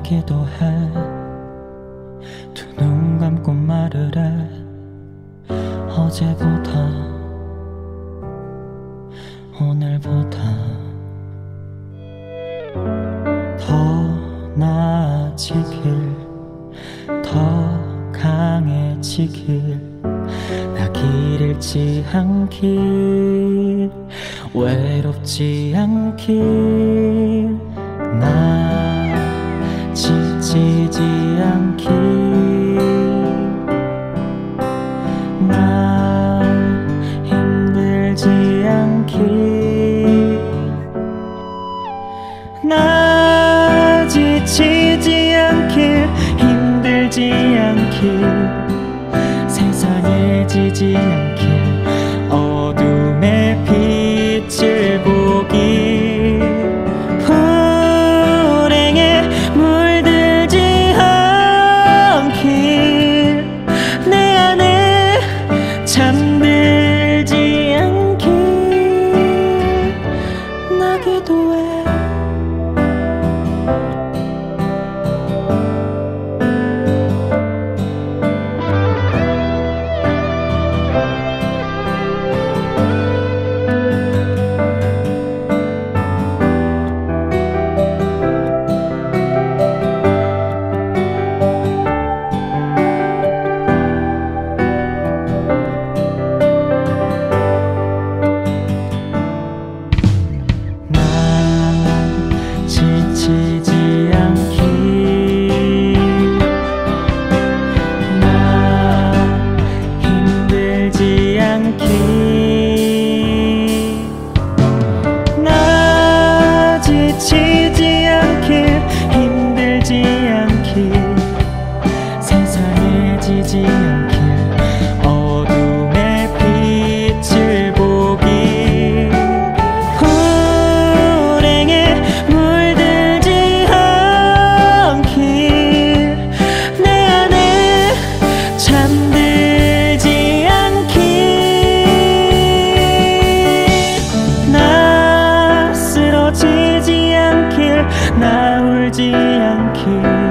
기도해 두 눈 감고 말을 해 어제보다 오늘보다 더 나아지길 더 강해지길 나 길 잃지 않길 외롭지 않길 나 지치지 않길 나 힘들지 않길 나 지치지 않길 힘들지 않길 세상에 지지 않길 어둠의 빛을 보길 불행에 물들지 않길 내 안에 잠들지 않길 나 기도해 지치지 않길 나 힘들지 않길 나 지치지 않길 힘들지 않길 세상에 지지 않길 어둠의 빛을 보길 불행에 물들지 않길 내 안에 잠들지 않길 나 쓰러지지 않길 나 울지 않길